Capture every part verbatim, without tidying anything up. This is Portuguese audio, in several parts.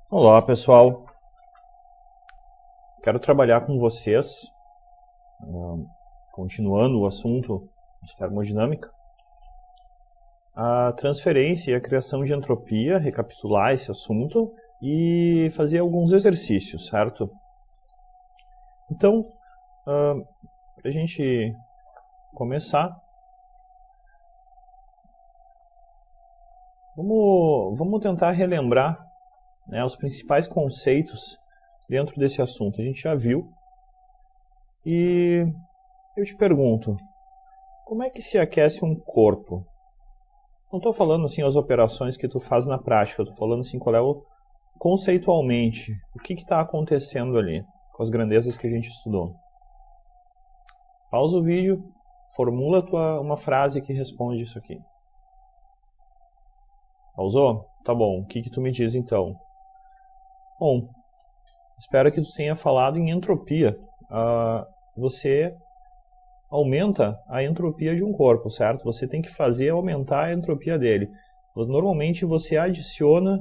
Olá, pessoal. Quero trabalhar com vocês, uh, continuando o assunto de termodinâmica, a transferência e a criação de entropia, recapitular esse assunto e fazer alguns exercícios, certo? Então, uh, para a gente começar, vamos, vamos tentar relembrar, né, os principais conceitos dentro desse assunto. A gente já viu. E eu te pergunto, como é que se aquece um corpo? Não estou falando assim as operações que tu faz na prática, estou falando assim qual é o conceitualmente, o que está acontecendo ali com as grandezas que a gente estudou. Pausa o vídeo, formula tua, uma frase que responde isso aqui. Pausou? Tá bom, o que, que tu me diz então? Bom, espero que tu tenha falado em entropia. Uh, você aumenta a entropia de um corpo, certo? Você tem que fazer aumentar a entropia dele. Normalmente você adiciona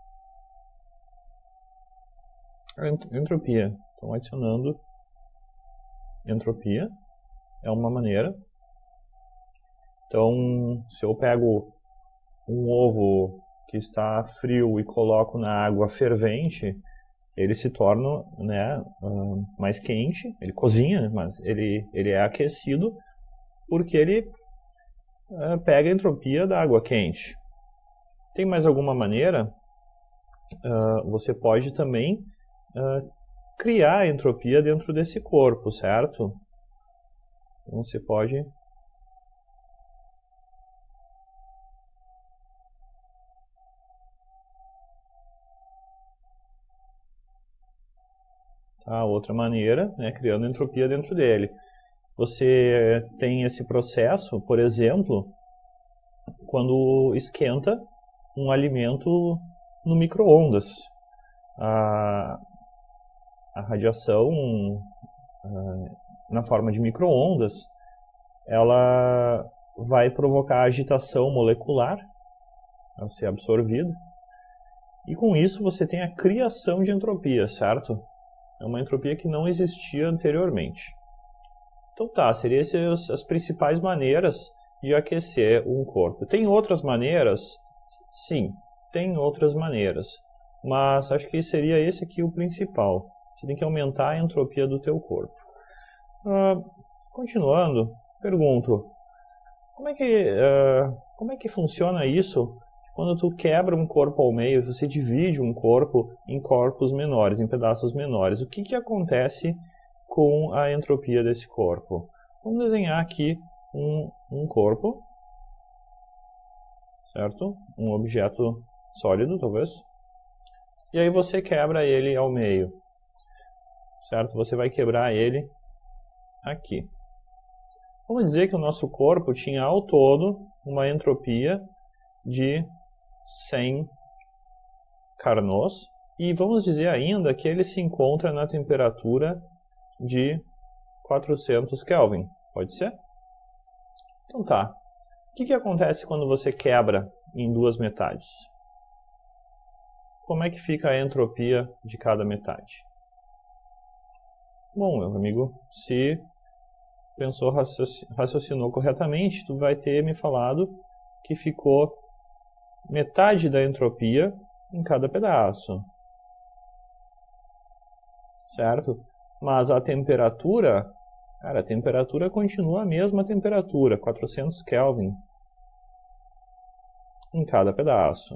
a entropia. Então, adicionando entropia é uma maneira. Então, se eu pego um ovo que está frio e coloco na água fervente, ele se torna, né, uh, mais quente, ele cozinha, mas ele, ele é aquecido porque ele uh, pega a entropia da água quente. Tem mais alguma maneira? Uh, você pode também uh, criar a entropia dentro desse corpo, certo? Então você pode... A outra maneira, né, criando entropia dentro dele. Você tem esse processo, por exemplo, quando esquenta um alimento no micro-ondas. A, a radiação a, na forma de micro-ondas, ela vai provocar agitação molecular ao ser absorvida. E com isso você tem a criação de entropia, certo? É uma entropia que não existia anteriormente. Então tá, seriam essas as principais maneiras de aquecer um corpo. Tem outras maneiras? Sim, tem outras maneiras. Mas acho que seria esse aqui o principal. Você tem que aumentar a entropia do teu corpo. Uh, continuando, pergunto, como é que, uh, como é que funciona isso? Quando tu quebra um corpo ao meio, você divide um corpo em corpos menores, em pedaços menores. O que, que acontece com a entropia desse corpo? Vamos desenhar aqui um, um corpo, certo? Um objeto sólido, talvez. E aí você quebra ele ao meio, certo? Você vai quebrar ele aqui. Vamos dizer que o nosso corpo tinha ao todo uma entropia de cem Carnot, e vamos dizer ainda que ele se encontra na temperatura de quatrocentos Kelvin. Pode ser? Então tá. O que, que acontece quando você quebra em duas metades? Como é que fica a entropia de cada metade? Bom, meu amigo, se pensou, raciocinou corretamente, tu vai ter me falado que ficou metade da entropia em cada pedaço, certo? Mas a temperatura, cara, a temperatura continua a mesma temperatura, quatrocentos Kelvin em cada pedaço.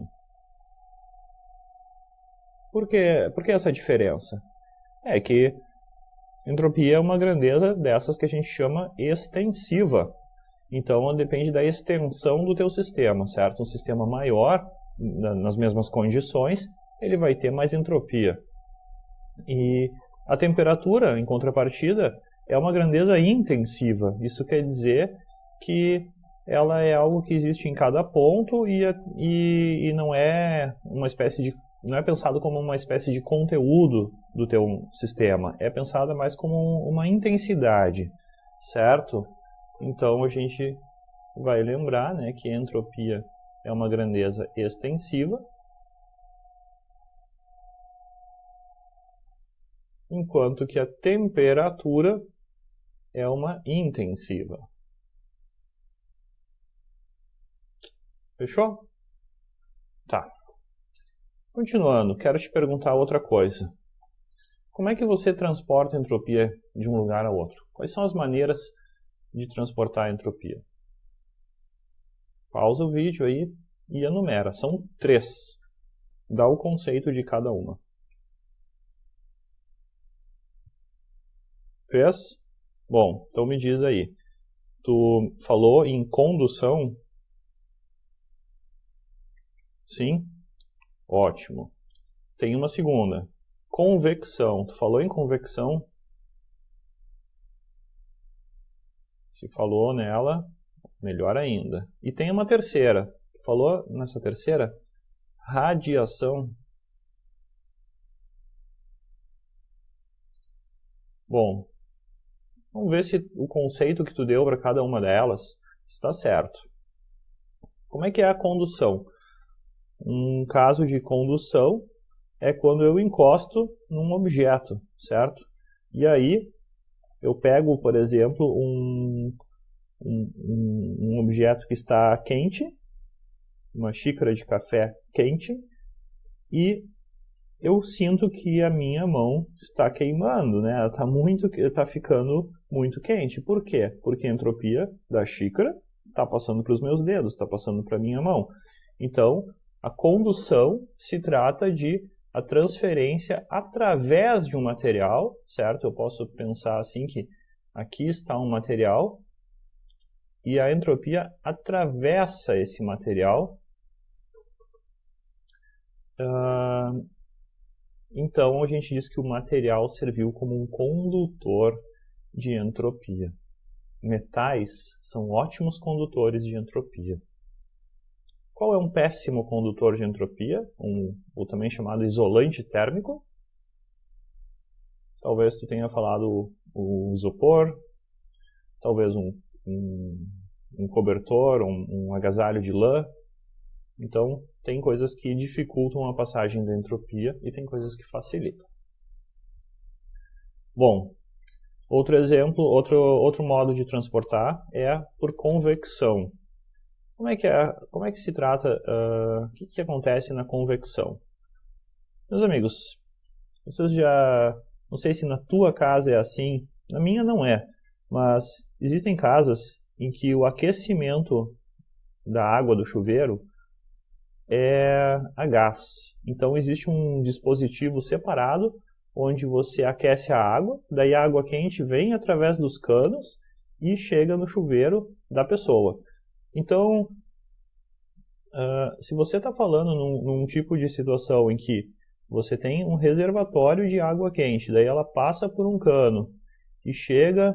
Por que, por que essa diferença? É que entropia é uma grandeza dessas que a gente chama extensiva. Então, depende da extensão do teu sistema, certo? Um sistema maior, nas mesmas condições, ele vai ter mais entropia. E a temperatura, em contrapartida, é uma grandeza intensiva. Isso quer dizer que ela é algo que existe em cada ponto e, e, e não é uma espécie de, não é pensado como uma espécie de conteúdo do teu sistema. É pensada mais como uma intensidade, certo? Então a gente vai lembrar, né, que a entropia é uma grandeza extensiva enquanto que a temperatura é uma intensiva. Fechou? Tá. Continuando, quero te perguntar outra coisa. Como é que você transporta a entropia de um lugar a outro? Quais são as maneiras de transportar a entropia? Pausa o vídeo aí e enumera. São três. Dá o conceito de cada uma. Fez? Bom, então me diz aí. Tu falou em condução? Sim? Ótimo. Tem uma segunda. Convecção. Tu falou em convecção? Se falou nela, melhor ainda. E tem uma terceira. Tu falou nessa terceira? Radiação. Bom, vamos ver se o conceito que tu deu para cada uma delas está certo. Como é que é a condução? Um caso de condução é quando eu encosto num objeto, certo? E aí eu pego, por exemplo, um, um, um objeto que está quente, uma xícara de café quente, e eu sinto que a minha mão está queimando, né? Ela está muito, está ficando muito quente. Por quê? Porque a entropia da xícara está passando para os meus dedos, está passando para a minha mão. Então, a condução se trata de a transferência através de um material, certo? Eu posso pensar assim que aqui está um material e a entropia atravessa esse material. Uh, então, a gente diz que o material serviu como um condutor de entropia. Metais são ótimos condutores de entropia. Qual é um péssimo condutor de entropia? Um, ou também chamado isolante térmico? Talvez tu tenha falado o isopor, talvez um, um, um cobertor, um, um agasalho de lã. Então, tem coisas que dificultam a passagem da entropia e tem coisas que facilitam. Bom, outro exemplo, outro, outro modo de transportar é por convecção. Como é que, é, como é que se trata, uh, o que, que acontece na convecção? Meus amigos, vocês já, não sei se na tua casa é assim, na minha não é, mas existem casas em que o aquecimento da água do chuveiro é a gás. Então existe um dispositivo separado onde você aquece a água, daí a água quente vem através dos canos e chega no chuveiro da pessoa. Então, uh, se você está falando num, num tipo de situação em que você tem um reservatório de água quente, daí ela passa por um cano e chega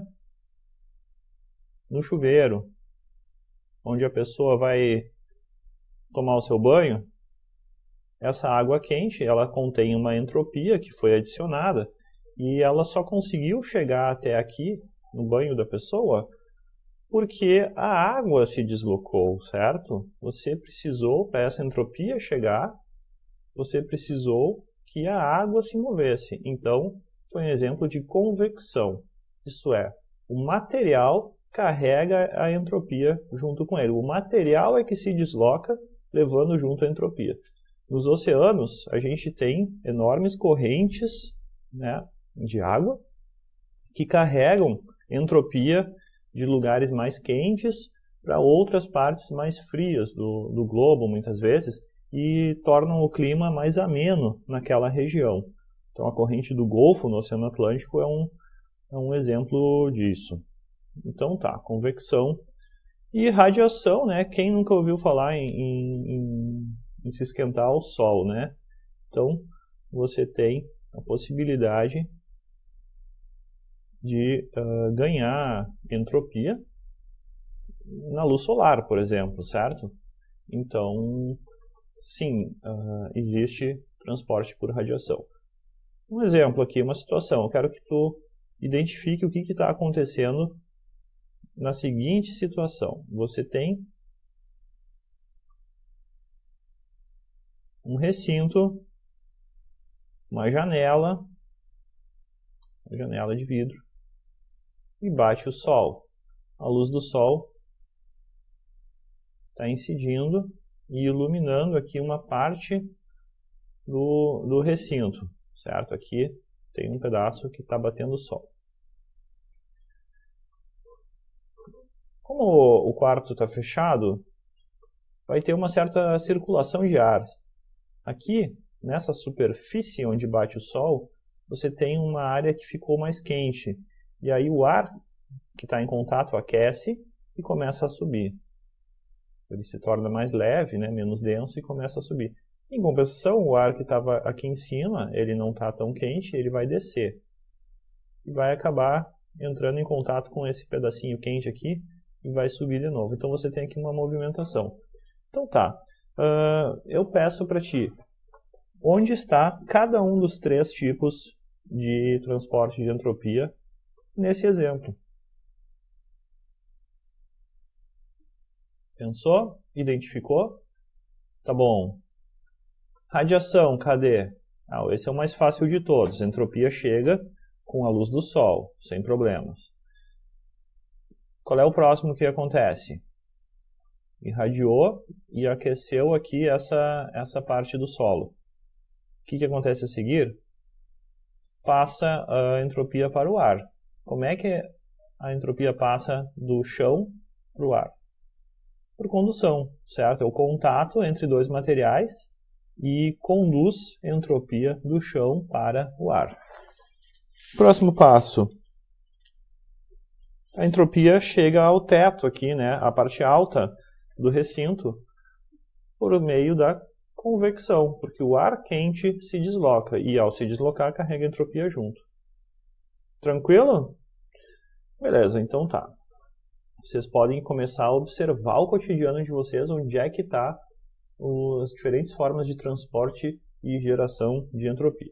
no chuveiro, onde a pessoa vai tomar o seu banho, essa água quente, ela contém uma entropia que foi adicionada e ela só conseguiu chegar até aqui, no banho da pessoa, porque a água se deslocou, certo? Você precisou, para essa entropia chegar, você precisou que a água se movesse. Então, foi um exemplo de convecção. Isso é, o material carrega a entropia junto com ele. O material é que se desloca, levando junto a entropia. Nos oceanos, a gente tem enormes correntes, né, de água que carregam entropia de lugares mais quentes para outras partes mais frias do, do globo, muitas vezes, e tornam o clima mais ameno naquela região. Então, a corrente do Golfo, no Oceano Atlântico, é um, é um exemplo disso. Então, tá, convecção e radiação, né? Quem nunca ouviu falar em, em, em se esquentar ao sol, né? Então, você tem a possibilidade de uh, ganhar entropia na luz solar, por exemplo, certo? Então, sim, uh, existe transporte por radiação. Um exemplo aqui, uma situação. Eu quero que tu identifique o que está acontecendo na seguinte situação. Você tem um recinto, uma janela, a janela de vidro, e bate o sol. A luz do sol está incidindo e iluminando aqui uma parte do, do recinto, certo? Aqui tem um pedaço que está batendo o sol. Como o quarto está fechado, vai ter uma certa circulação de ar. Aqui, nessa superfície onde bate o sol, você tem uma área que ficou mais quente. E aí o ar que está em contato aquece e começa a subir. Ele se torna mais leve, né, menos denso e começa a subir. Em compensação, o ar que estava aqui em cima, ele não está tão quente, ele vai descer. E vai acabar entrando em contato com esse pedacinho quente aqui e vai subir de novo. Então você tem aqui uma movimentação. Então tá, uh, eu peço para ti, onde está cada um dos três tipos de transporte de entropia nesse exemplo? Pensou? Identificou? Tá bom. Radiação, cadê? Ah, esse é o mais fácil de todos. A entropia chega com a luz do sol, sem problemas. Qual é o próximo que acontece? Irradiou e aqueceu aqui essa, essa parte do solo. O que, que acontece a seguir? Passa a entropia para o ar. Como é que a entropia passa do chão para o ar? Por condução, certo? É o contato entre dois materiais e conduz a entropia do chão para o ar. Próximo passo. A entropia chega ao teto aqui, né? A parte alta do recinto, por meio da convecção, porque o ar quente se desloca e ao se deslocar carrega a entropia junto. Tranquilo? Beleza, então tá. Vocês podem começar a observar o cotidiano de vocês, onde é que está as diferentes formas de transporte e geração de entropia.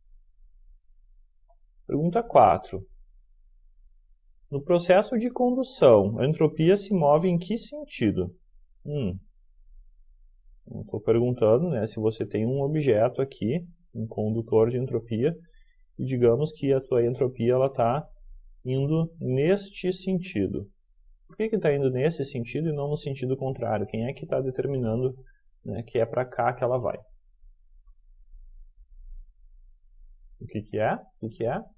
Pergunta quatro. No processo de condução, a entropia se move em que sentido? Hum. Estou perguntando, né, se você tem um objeto aqui, um condutor de entropia, e digamos que a tua entropia está indo neste sentido. Por que está indo nesse sentido e não no sentido contrário? Quem é que está determinando, né, que é para cá que ela vai? O que, que é? O que, que é?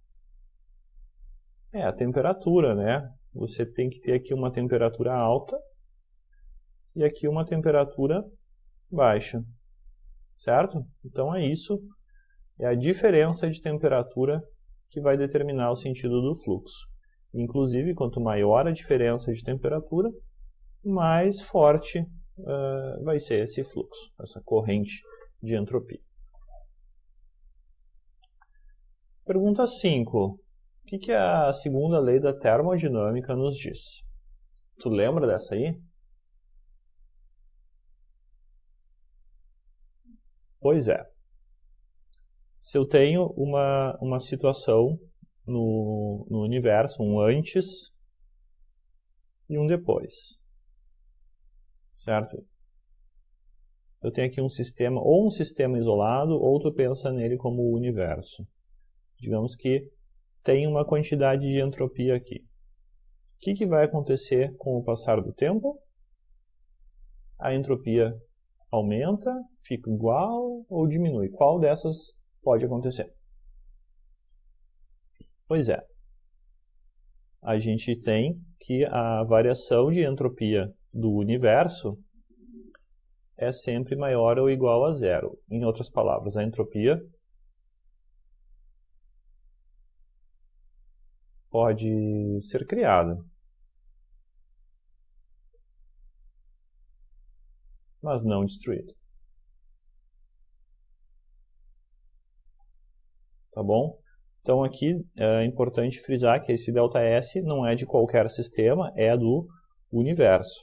É a temperatura, né? Você tem que ter aqui uma temperatura alta e aqui uma temperatura baixa, certo? Então é isso, é a diferença de temperatura que vai determinar o sentido do fluxo. Inclusive, quanto maior a diferença de temperatura, mais forte uh, vai ser esse fluxo, essa corrente de entropia. Pergunta cinco. O que, que a segunda lei da termodinâmica nos diz? Tu lembra dessa aí? Pois é. Se eu tenho uma, uma situação no, no universo, um antes e um depois, certo? Eu tenho aqui um sistema, ou um sistema isolado, ou tu pensa nele como o universo. Digamos que tem uma quantidade de entropia aqui. O que, que vai acontecer com o passar do tempo? A entropia aumenta, fica igual ou diminui? Qual dessas pode acontecer? Pois é. A gente tem que a variação de entropia do universo é sempre maior ou igual a zero. Em outras palavras, a entropia pode ser criada, mas não destruída. Tá bom? Então aqui é importante frisar que esse ΔS não é de qualquer sistema, é do universo.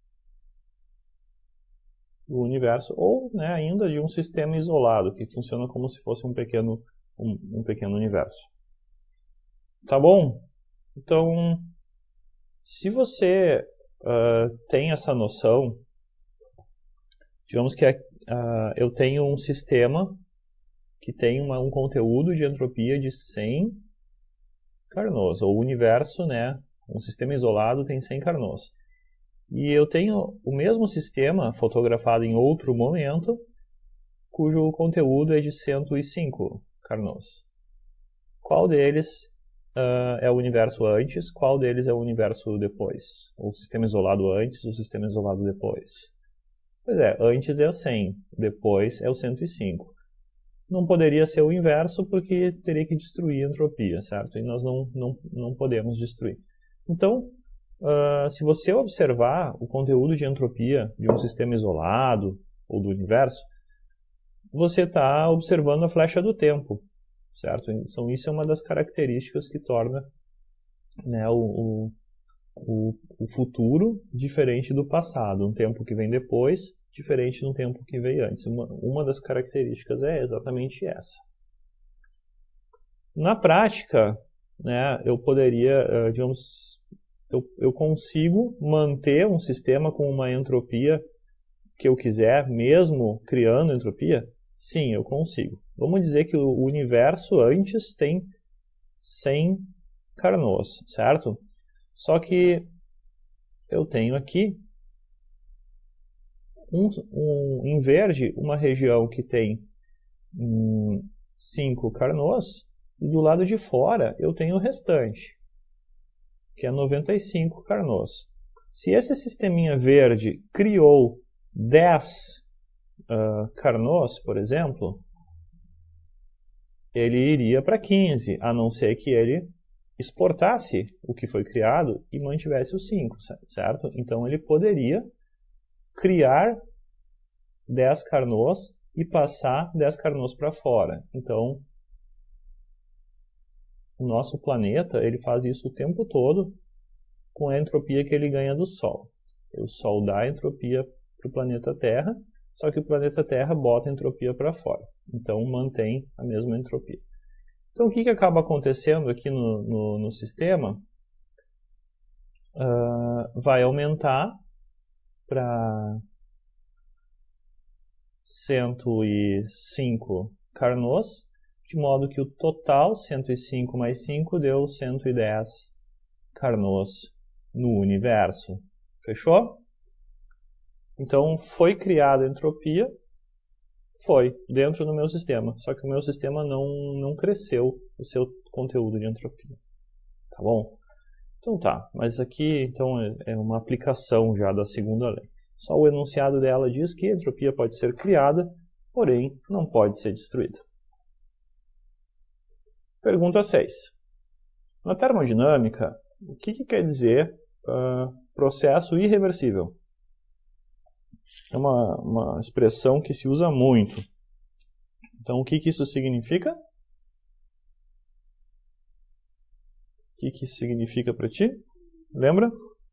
Do universo, ou né, ainda de um sistema isolado, que funciona como se fosse um pequeno, um, um pequeno universo. Tá bom? Então, se você uh, tem essa noção, digamos que uh, eu tenho um sistema que tem uma, um conteúdo de entropia de cem Carnot. O universo, né, um sistema isolado tem cem Carnot. E eu tenho o mesmo sistema fotografado em outro momento, cujo conteúdo é de cento e cinco Carnot. Qual deles uh, é o universo antes, qual deles é o universo depois? O sistema isolado antes, o sistema isolado depois? Pois é, antes é o cem, depois é o cento e cinco. Não poderia ser o inverso porque teria que destruir a entropia, certo? E nós não, não, não podemos destruir. Então, uh, se você observar o conteúdo de entropia de um sistema isolado ou do universo, você está observando a flecha do tempo, certo? Então, isso é uma das características que torna, né, o, o, o futuro diferente do passado. Um tempo que vem depois, diferente de um tempo que veio antes. Uma, uma das características é exatamente essa. Na prática, né, eu poderia, digamos, eu, eu consigo manter um sistema com uma entropia que eu quiser, mesmo criando entropia? Sim, eu consigo. Vamos dizer que o universo antes tem cem Carnot, certo? Só que eu tenho aqui, um, um, em verde, uma região que tem hum, cinco Carnot, e do lado de fora eu tenho o restante, que é noventa e cinco Carnot. Se esse sisteminha verde criou dez uh, Carnot, por exemplo, ele iria para quinze, a não ser que ele exportasse o que foi criado e mantivesse os cinco, certo? Então ele poderia criar dez Carnot e passar dez Carnot para fora. Então, o nosso planeta, ele faz isso o tempo todo com a entropia que ele ganha do Sol. O Sol dá entropia para o planeta Terra, só que o planeta Terra bota a entropia para fora. Então, mantém a mesma entropia. Então, o que, que acaba acontecendo aqui no, no, no sistema? Uh, vai aumentar para cento e cinco Carnot, de modo que o total, cento e cinco mais cinco, deu cento e dez Carnot no universo. Fechou? Então, foi criada a entropia, foi, dentro do meu sistema. Só que o meu sistema não, não cresceu o seu conteúdo de entropia. Tá bom? Então tá, mas aqui então é uma aplicação já da segunda lei. Só o enunciado dela diz que a entropia pode ser criada, porém não pode ser destruída. Pergunta seis. Na termodinâmica, o que, que quer dizer uh, processo irreversível? É uma, uma expressão que se usa muito. Então, o que, que isso significa? O que, que isso significa para ti? Lembra?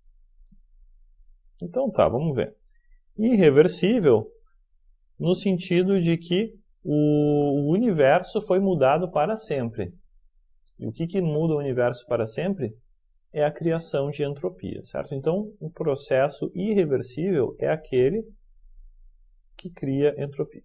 Então tá, vamos ver. Irreversível no sentido de que o universo foi mudado para sempre. E o que, que muda o universo para sempre? É a criação de entropia, certo? Então, um processo irreversível é aquele que cria entropia.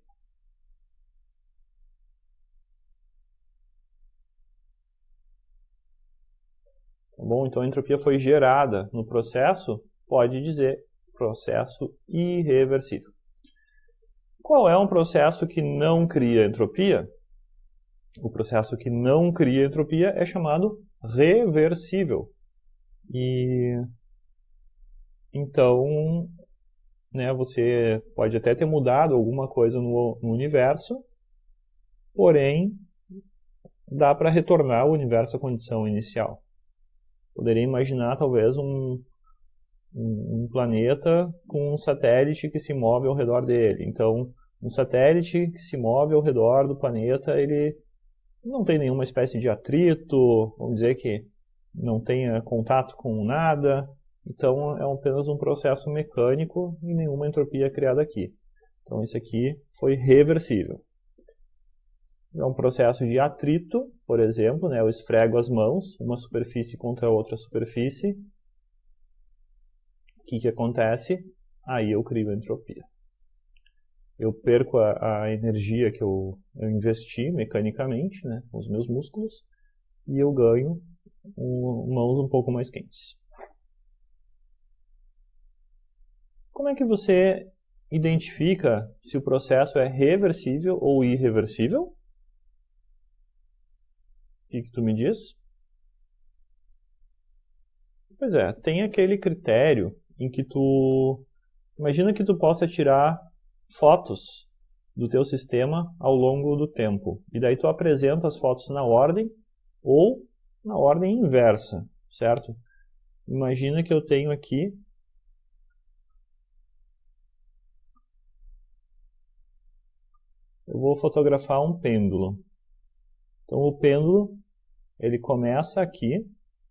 Tá bom? Então, a entropia foi gerada no processo, pode dizer processo irreversível. Qual é um processo que não cria entropia? O processo que não cria entropia é chamado reversível. E então, né, você pode até ter mudado alguma coisa no, no universo, porém, dá para retornar o universo à condição inicial. Poderia imaginar, talvez, um, um, um planeta com um satélite que se move ao redor dele. Então, um satélite que se move ao redor do planeta, ele não tem nenhuma espécie de atrito, vamos dizer que não tenha contato com nada. Então, é apenas um processo mecânico e nenhuma entropia é criada aqui. Então, isso aqui foi reversível. É um processo de atrito, por exemplo, né? Eu esfrego as mãos, uma superfície contra outra superfície. O que, que acontece? Aí eu crio entropia. Eu perco a, a energia que eu, eu investi mecanicamente, né, com os meus músculos, e eu ganho um, mãos um pouco mais quentes. Como é que você identifica se o processo é reversível ou irreversível? O que, que tu me diz? Pois é, tem aquele critério em que tu... Imagina que tu possa tirar fotos do teu sistema ao longo do tempo. E daí tu apresenta as fotos na ordem ou na ordem inversa, certo? Imagina que eu tenho aqui eu vou fotografar um pêndulo. Então o pêndulo, ele começa aqui,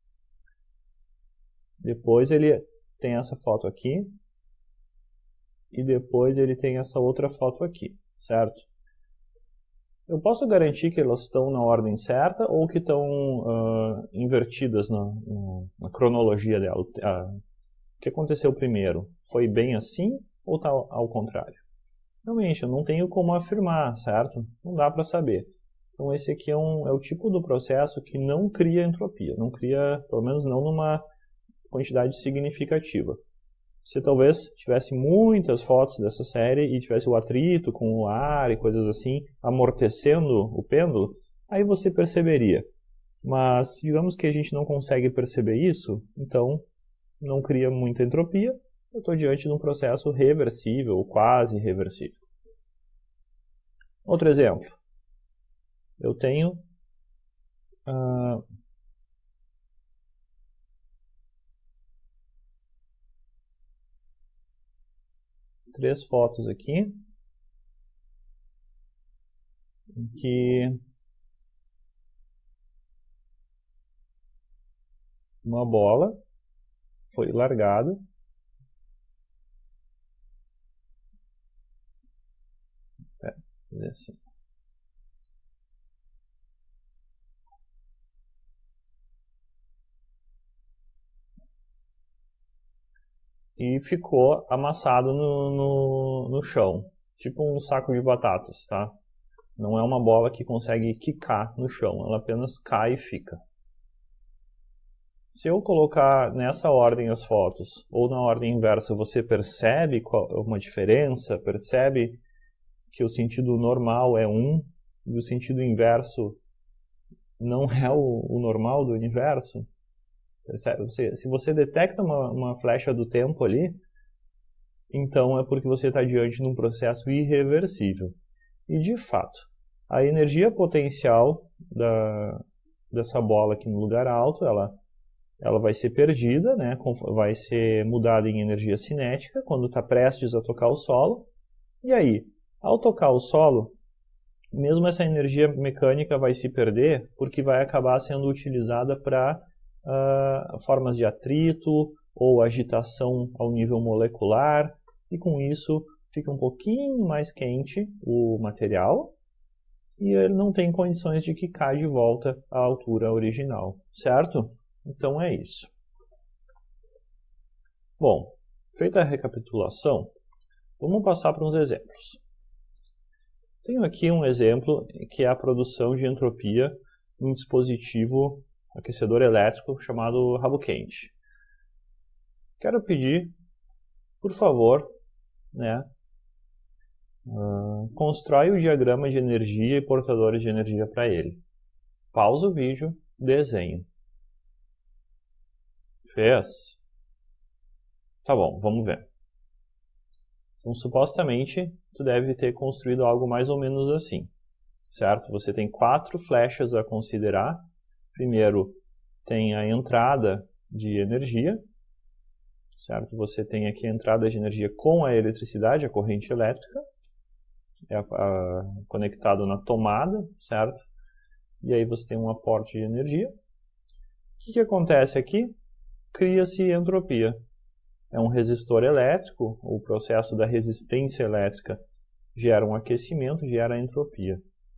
depois ele tem essa foto aqui, e depois ele tem essa outra foto aqui, certo? Eu posso garantir que elas estão na ordem certa ou que estão uh, invertidas na, na, na cronologia dela. Uh, o que aconteceu primeiro? Foi bem assim ou está ao contrário? Realmente, eu não tenho como afirmar, certo? Não dá para saber. Então esse aqui é, um, é o tipo do processo que não cria entropia, não cria, pelo menos não numa quantidade significativa. Se talvez tivesse muitas fotos dessa série e tivesse o atrito com o ar e coisas assim, amortecendo o pêndulo, aí você perceberia. Mas digamos que a gente não consegue perceber isso, então não cria muita entropia. Eu estou diante de um processo reversível, ou quase reversível. Outro exemplo. Eu tenho uh, três fotos aqui, em que uma bola foi largada é, fazer assim. E ficou amassado no, no, no chão, tipo um saco de batatas, tá? Não é uma bola que consegue quicar no chão, ela apenas cai e fica. Se eu colocar nessa ordem as fotos, ou na ordem inversa, você percebe qual, uma diferença? Percebe que o sentido normal é um, e o sentido inverso não é o, o normal do universo? Você, se você detecta uma, uma flecha do tempo ali, então é porque você está diante de um processo irreversível. E de fato, a energia potencial da, dessa bola aqui no lugar alto, ela, ela vai ser perdida, né, vai ser mudada em energia cinética quando está prestes a tocar o solo. E aí, ao tocar o solo, mesmo essa energia mecânica vai se perder, porque vai acabar sendo utilizada para Uh, formas de atrito ou agitação ao nível molecular, e com isso fica um pouquinho mais quente o material e ele não tem condições de quicar de volta à altura original, certo? Então é isso. Bom, feita a recapitulação, vamos passar para uns exemplos. Tenho aqui um exemplo que é a produção de entropia em um dispositivo aquecedor elétrico chamado rabo quente. Quero pedir, por favor, né, uh, constrói o diagrama de energia e portadores de energia para ele. Pausa o vídeo, desenho. Fez? Tá bom, vamos ver. Então, supostamente, tu deve ter construído algo mais ou menos assim, certo? Você tem quatro flechas a considerar. Primeiro, tem a entrada de energia, certo? Você tem aqui a entrada de energia com a eletricidade, a corrente elétrica, é a, a, conectado na tomada, certo? E aí você tem um aporte de energia. O que, que acontece aqui? Cria-se entropia. É um resistor elétrico, o processo da resistência elétrica gera um aquecimento, gera entropia.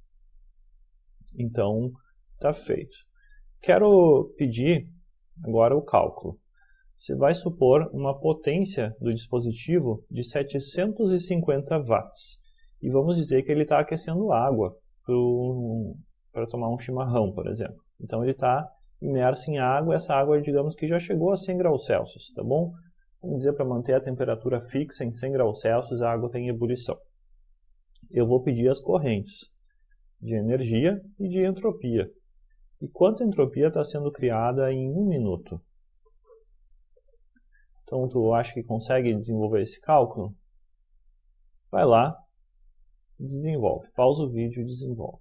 Então, está feito. Quero pedir agora o cálculo. Você vai supor uma potência do dispositivo de setecentos e cinquenta watts. E vamos dizer que ele está aquecendo água para tomar um chimarrão, por exemplo. Então ele está imersa em água, essa água, digamos que já chegou a cem graus Celsius, tá bom? Vamos dizer, para manter a temperatura fixa em cem graus Celsius, a água está em ebulição. Eu vou pedir as correntes de energia e de entropia. E quanta entropia está sendo criada em um minuto? Então, tu acha que consegue desenvolver esse cálculo? Vai lá, desenvolve. Pausa o vídeo e desenvolve.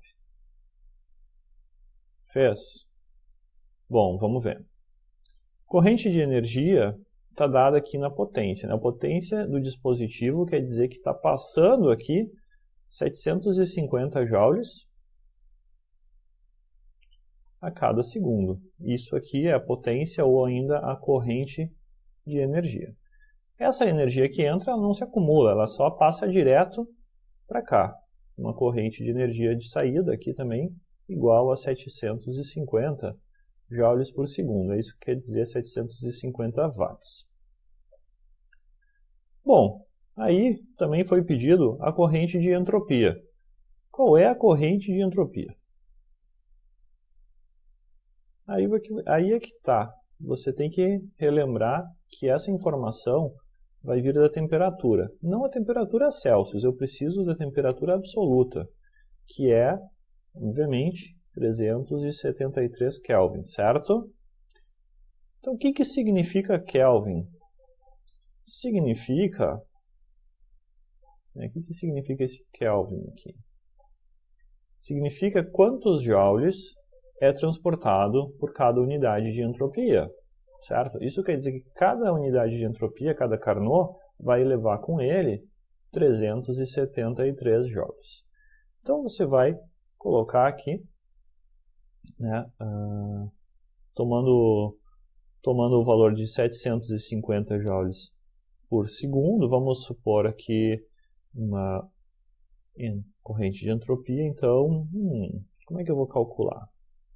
Fez? Bom, vamos ver. Corrente de energia está dada aqui na potência. A potência do dispositivo quer dizer que está passando aqui setecentos e cinquenta joules a cada segundo. Isso aqui é a potência ou ainda a corrente de energia. Essa energia que entra, ela não se acumula, ela só passa direto para cá. Uma corrente de energia de saída aqui também igual a setecentos e cinquenta joules por segundo. É isso que quer dizer setecentos e cinquenta watts. Bom, aí também foi pedido a corrente de entropia. Qual é a corrente de entropia? Aí, aí é que está. Você tem que relembrar que essa informação vai vir da temperatura. Não a temperatura Celsius, eu preciso da temperatura absoluta, que é, obviamente, trezentos e setenta e três Kelvin, certo? Então, o que, que significa Kelvin? Significa... Né, o que, que significa esse Kelvin aqui? Significa quantos joules é transportado por cada unidade de entropia, certo? Isso quer dizer que cada unidade de entropia, cada Carnot, vai levar com ele trezentos e setenta e três joules. Então, você vai colocar aqui, né, uh, tomando, tomando o valor de setecentos e cinquenta joules por segundo, vamos supor aqui uma corrente de entropia, então, hum, como é que eu vou calcular?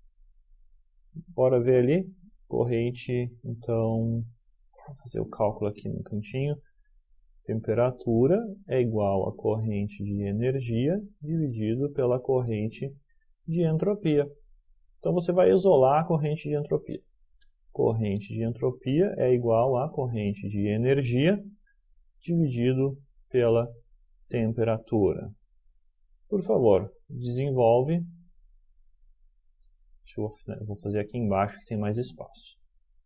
Bora ver ali, corrente, então, vou fazer o cálculo aqui no cantinho. Temperatura é igual a corrente de energia dividido pela corrente de entropia. Então, você vai isolar a corrente de entropia. Corrente de entropia é igual a corrente de energia dividido pela temperatura. Por favor, desenvolve. Deixa eu, eu vou fazer aqui embaixo que tem mais espaço.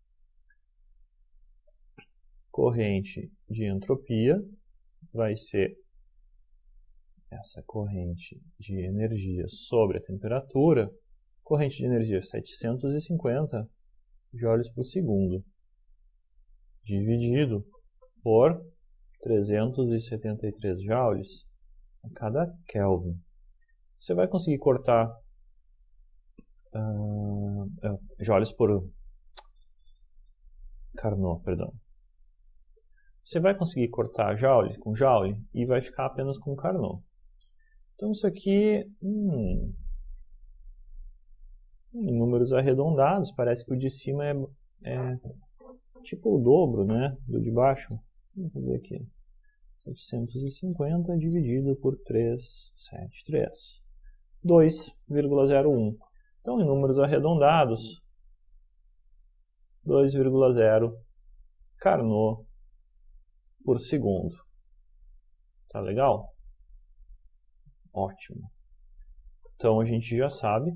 Corrente de entropia vai ser essa corrente de energia sobre a temperatura. Corrente de energia setecentos e cinquenta joules por segundo, dividido por trezentos e setenta e três joules a cada Kelvin. Você vai conseguir cortar uh, uh, joules por Carnot, perdão. Você vai conseguir cortar joule com joule e vai ficar apenas com Carnot. Então isso aqui, hum, em números arredondados, parece que o de cima é, é tipo o dobro, né, do de baixo. Vamos fazer aqui. setecentos e cinquenta dividido por trezentos e setenta e três. dois vírgula zero um. Então, em números arredondados, dois vírgula zero Carnot por segundo. Tá legal? Ótimo. Então, a gente já sabe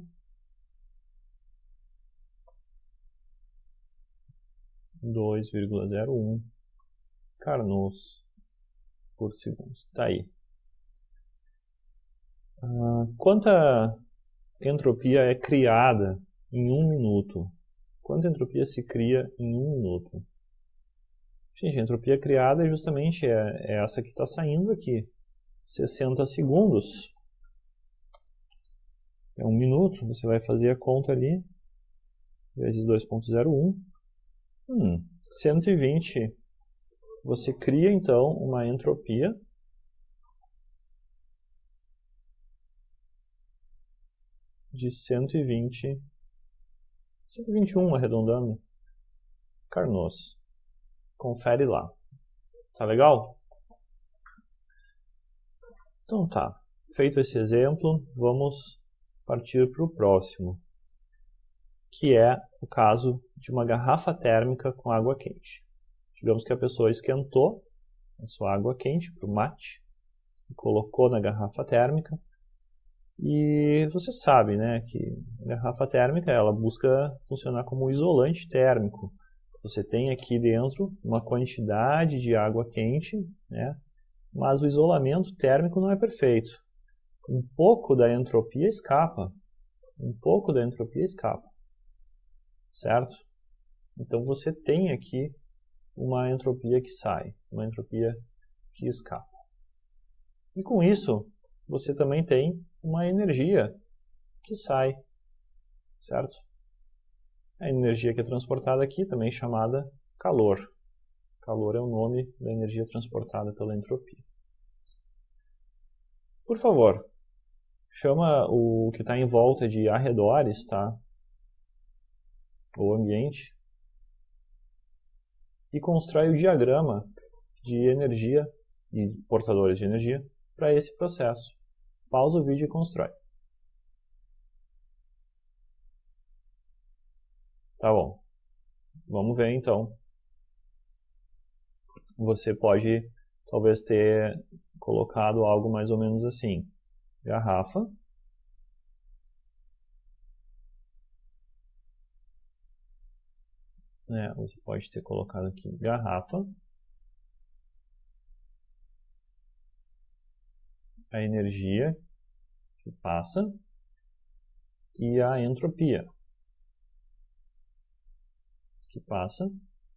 dois vírgula zero um Carnots por segundo. Tá aí. Ah, quanta entropia é criada em um minuto? Quanta entropia se cria em um minuto? Gente, a entropia criada é justamente é, é essa que está saindo aqui. sessenta segundos. É um minuto. Você vai fazer a conta ali. Vezes dois vírgula zero um. Hum, cento e vinte. Você cria, então, uma entropia de cento e vinte, cento e vinte e um arredondando, Carnots. Confere lá. Tá legal? Então tá. Feito esse exemplo, vamos partir para o próximo, que é o caso de uma garrafa térmica com água quente. Digamos que a pessoa esquentou a sua água quente para o mate, colocou na garrafa térmica, e você sabe, né, que a garrafa térmica ela busca funcionar como um isolante térmico. Você tem aqui dentro uma quantidade de água quente, né, mas o isolamento térmico não é perfeito. Um pouco da entropia escapa. Um pouco da entropia escapa. Certo? Então você tem aqui uma entropia que sai, uma entropia que escapa. E com isso, você também tem uma energia que sai, certo? A energia que é transportada aqui também é chamada calor. Calor é o nome da energia transportada pela entropia. Por favor, chama o que está em volta de arredores, tá? O ambiente, e constrói o diagrama de energia e portadores de energia para esse processo. Pausa o vídeo e constrói. Tá bom. Vamos ver então. Você pode talvez ter colocado algo mais ou menos assim. Garrafa. É, você pode ter colocado aqui garrafa. A energia que passa e a entropia que passa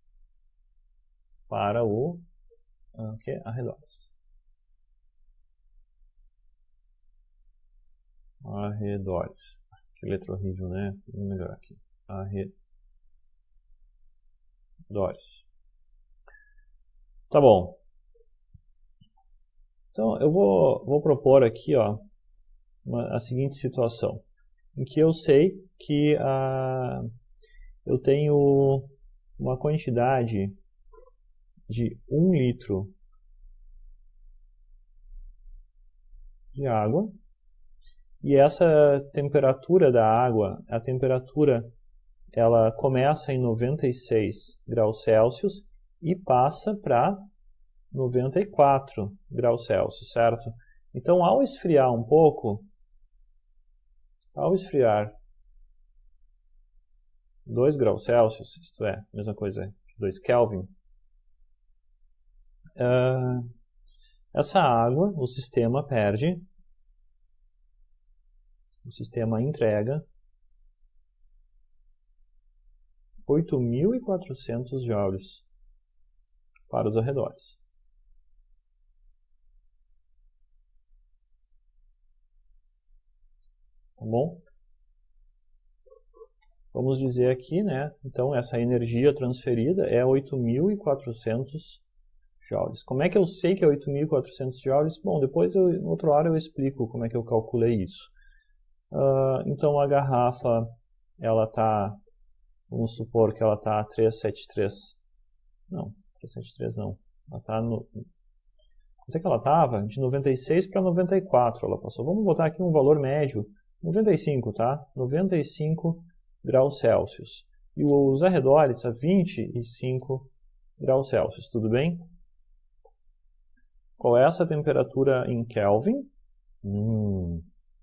para o okay, arredores. Arredores. Que letra horrível, né? Vou melhorar aqui. Arredores. Tá bom. Então, eu vou, vou propor aqui ó, uma, a seguinte situação, em que eu sei que a, eu tenho uma quantidade de um litro de água, e essa temperatura da água, a temperatura, ela começa em noventa e seis graus Celsius e passa para noventa e quatro graus Celsius, certo? Então, ao esfriar um pouco, ao esfriar dois graus Celsius, isto é, mesma coisa que dois Kelvin, uh, essa água, o sistema perde, o sistema entrega oito mil e quatrocentos joules para os arredores. Tá bom? Vamos dizer aqui, né? Então, essa energia transferida é oito mil e quatrocentos joules. Como é que eu sei que é oito mil e quatrocentos joules? Bom, depois, eu, no outro hora, eu explico como é que eu calculei isso. Uh, então, a garrafa, ela está, vamos supor que ela está a trezentos e setenta e três. Não, trezentos e setenta e três não. Ela está no... Quanto é que ela estava? De noventa e seis para noventa e quatro ela passou. Vamos botar aqui um valor médio. noventa e cinco, tá? noventa e cinco graus Celsius. E os arredores a vinte e cinco graus Celsius, tudo bem? Qual é essa temperatura em Kelvin? Hum,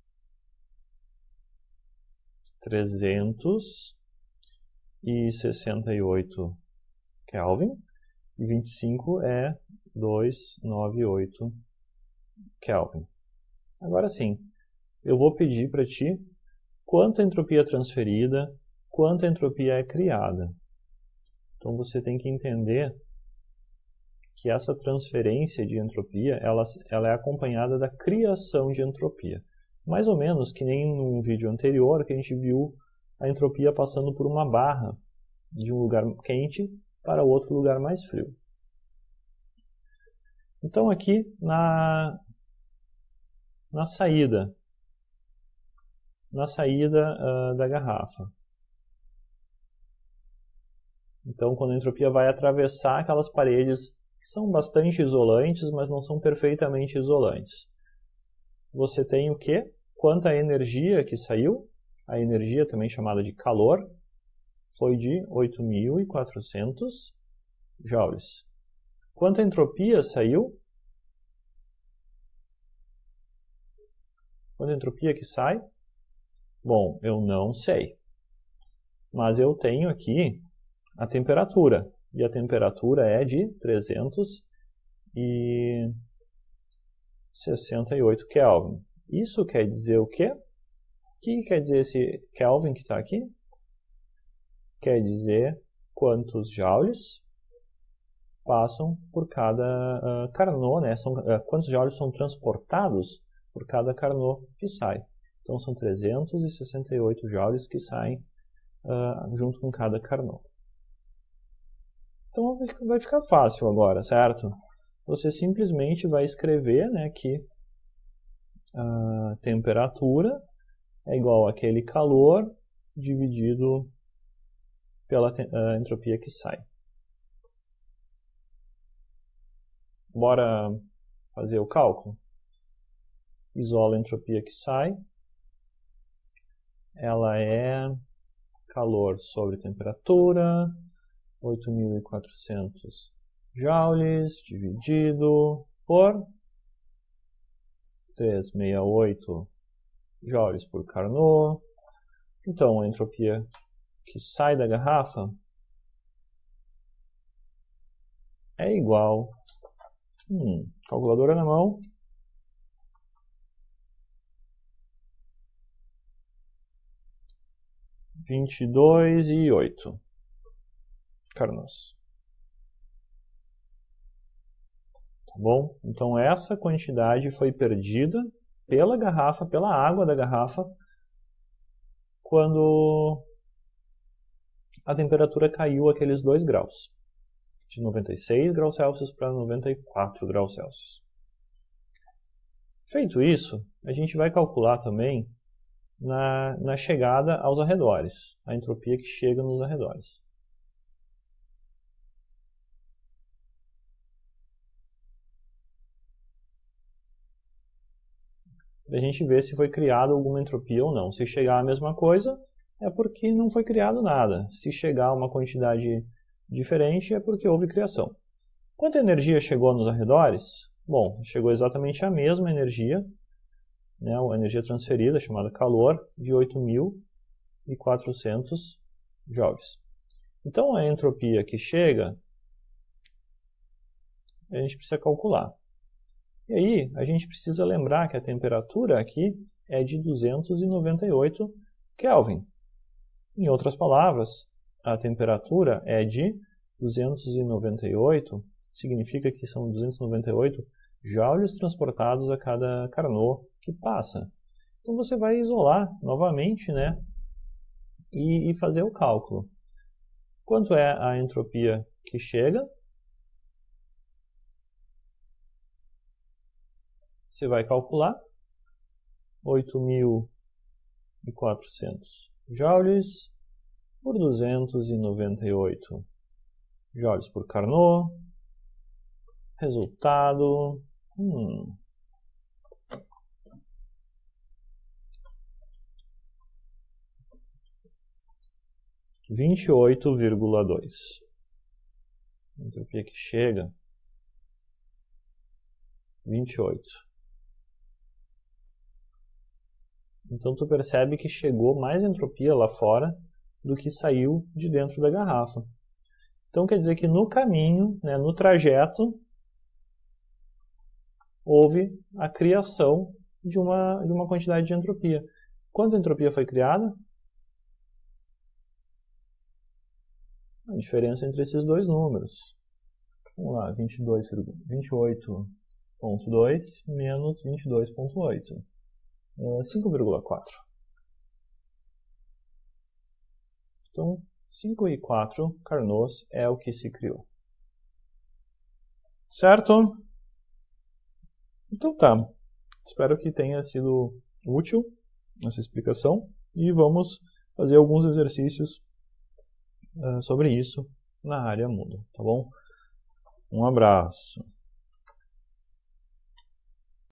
trezentos e sessenta e oito Kelvin. E vinte e cinco é duzentos e noventa e oito Kelvin. Agora sim. Eu vou pedir para ti quanta entropia é transferida, quanta entropia é criada. Então você tem que entender que essa transferência de entropia ela, ela é acompanhada da criação de entropia. Mais ou menos que nem num vídeo anterior que a gente viu a entropia passando por uma barra de um lugar quente para outro lugar mais frio. Então aqui na, na saída na saída uh, da garrafa. Então, quando a entropia vai atravessar aquelas paredes que são bastante isolantes, mas não são perfeitamente isolantes. Você tem o quê? Quanta energia que saiu, a energia também chamada de calor, foi de oito mil e quatrocentos joules. Quanta entropia saiu? Quanta entropia que sai? Bom, eu não sei. Mas eu tenho aqui a temperatura. E a temperatura é de trezentos e sessenta e oito Kelvin. Isso quer dizer o quê? O que quer dizer esse Kelvin que está aqui? Quer dizer quantos joules passam por cada uh, Carnot, né? São, uh, quantos joules são transportados por cada Carnot que sai. Então são trezentos e sessenta e oito joules que saem uh, junto com cada Carnot. Então vai ficar fácil agora, certo? Você simplesmente vai escrever, né, que a temperatura é igual àquele calor dividido pela a entropia que sai. Bora fazer o cálculo? Isola a entropia que sai. Ela é calor sobre temperatura, oito mil e quatrocentos joules dividido por trezentos e sessenta e oito joules por Carnot. Então, a entropia que sai da garrafa é igual, hum, calculadora na mão, vinte e dois e oito Carnots. Tá bom? Então essa quantidade foi perdida pela garrafa, pela água da garrafa, quando a temperatura caiu aqueles dois graus. De noventa e seis graus Celsius para noventa e quatro graus Celsius. Feito isso, a gente vai calcular também na, na chegada aos arredores, a entropia que chega nos arredores. Para a gente ver se foi criada alguma entropia ou não. Se chegar a mesma coisa, é porque não foi criado nada. Se chegar uma quantidade diferente, é porque houve criação. Quanta energia chegou nos arredores? Bom, chegou exatamente a mesma energia, né, a energia transferida, chamada calor, de oito mil e quatrocentos joules. Então, a entropia que chega, a gente precisa calcular. E aí, a gente precisa lembrar que a temperatura aqui é de duzentos e noventa e oito Kelvin. Em outras palavras, a temperatura é de duzentos e noventa e oito, significa que são duzentos e noventa e oito joules transportados a cada Carnot que passa. Então você vai isolar novamente, né, e, e fazer o cálculo. Quanto é a entropia que chega? Você vai calcular oito mil e quatrocentos joules por duzentos e noventa e oito joules por Carnot. Resultado, hum, vinte e oito vírgula dois. A entropia que chega, vinte e oito. Então tu percebe que chegou mais entropia lá fora do que saiu de dentro da garrafa. Então quer dizer que no caminho, né, no trajeto, houve a criação de uma, de uma quantidade de entropia. Quanta entropia foi criada? A diferença entre esses dois números. Vamos lá, vinte e dois, vinte e oito vírgula dois menos vinte e dois vírgula oito. cinco vírgula quatro. Então, cinco e quatro Carnots é o que se criou. Certo? Então tá. Espero que tenha sido útil essa explicação e vamos fazer alguns exercícios uh, sobre isso na área muda, tá bom? Um abraço.